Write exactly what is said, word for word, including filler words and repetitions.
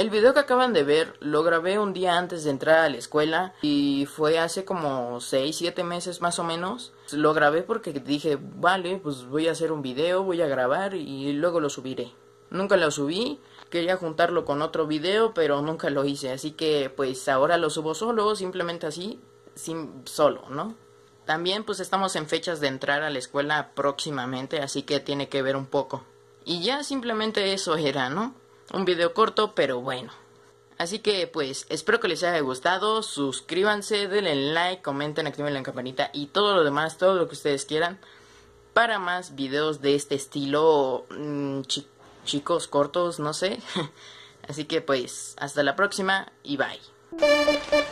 El video que acaban de ver lo grabé un día antes de entrar a la escuela y fue hace como seis siete meses más o menos. Lo grabé porque dije, vale, pues voy a hacer un video, voy a grabar y luego lo subiré. Nunca lo subí, quería juntarlo con otro video, pero nunca lo hice, así que pues ahora lo subo solo, simplemente así, sin, solo, ¿no? También pues estamos en fechas de entrar a la escuela próximamente, así que tiene que ver un poco. Y ya simplemente eso era, ¿no? Un video corto, pero bueno. Así que pues espero que les haya gustado. Suscríbanse, denle like, comenten, activen la campanita y todo lo demás, todo lo que ustedes quieran, para más videos de este estilo, mmm, chi chicos cortos, no sé. Así que pues hasta la próxima y bye.